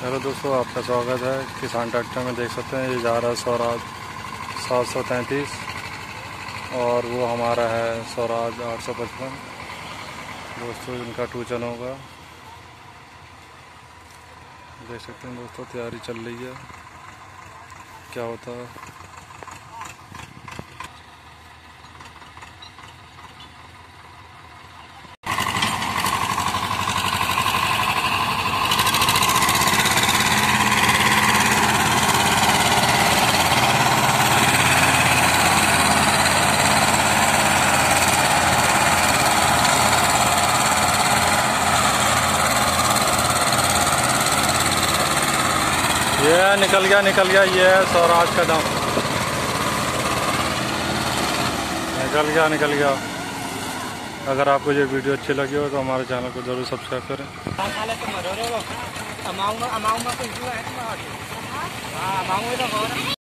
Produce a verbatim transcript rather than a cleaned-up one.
Hello दोस्तों, आपका स्वागत है किसान ट्रैक्टर में। देख सकते हैं ये जा रहा है स्वराज सात सौ तैंतीस और वो हमारा है स्वराज आठ सौ पचपन। दोस्तों इनका टूचन होगा। देख सकते हैं दोस्तों, तैयारी चल रही है, क्या होता है। ये निकल गया निकल गया ये है स्वराज का दम। निकल गया निकल गया। अगर आपको ये वीडियो अच्छी लगी हो तो हमारे चैनल को ज़रूर सब्सक्राइब करें।